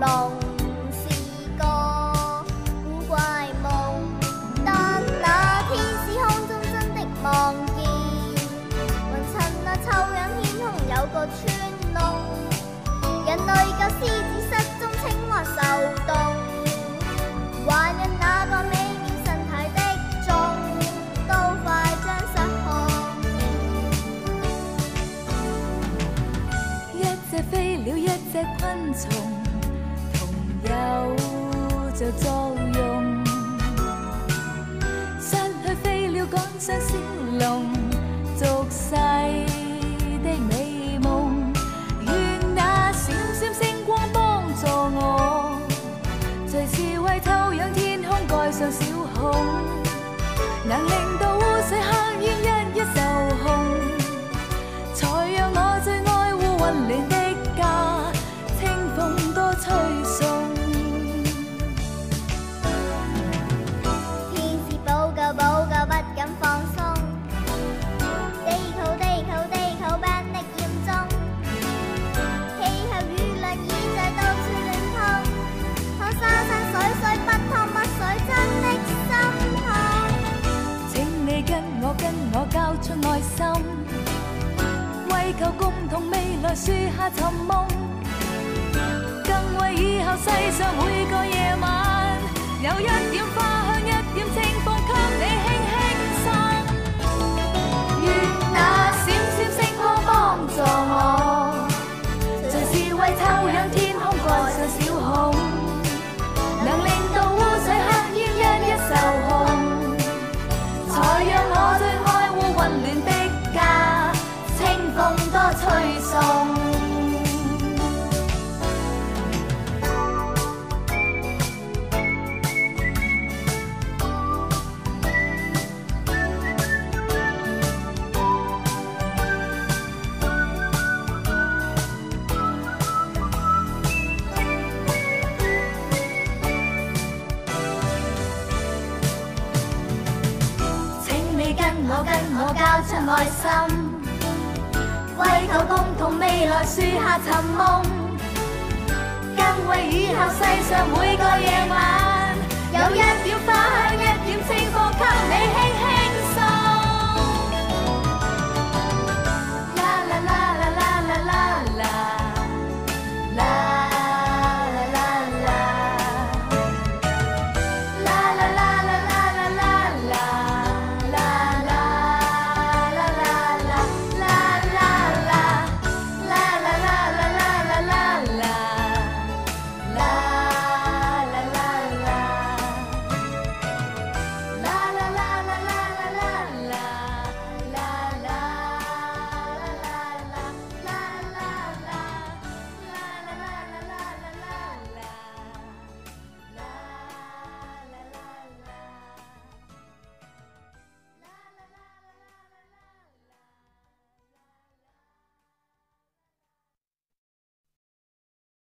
夢是個古怪夢。當那天使空中真的望見，雲層那臭氧天空有個穿窿，人類救獅子失蹤，青蛙受凍，還有那個美妙神態的鐘，都快將失控。 一隻飛鳥，一隻昆蟲，同有着作用。失去飛鳥趕上小龍，俗世的美夢。願那閃閃星光幫助我，隨時為透氧天空蓋上小孔，能令到污水黑煙一一受控，才讓我最愛護混亂的家，清風多吹送。 天使報告報告，不敢放鬆，地球地球地球變得嚴重，氣候輿論已在到處亂通，看沙山水水不湯不水，真的心痛。 請你跟我交出愛心，為求共同未來樹下尋夢，更為以後世上每個夜晚有一點花香一點清風給你輕輕送。願那閃閃星光幫助我，隨時為透氧天空蓋上小孔，能令到污水黑煙一一受控，才讓我最愛護混亂的家，清風多吹送。跟我交出愛心，為求共同未來樹下尋夢，更為以後世上每個夜晚有一點花香一點清風給你輕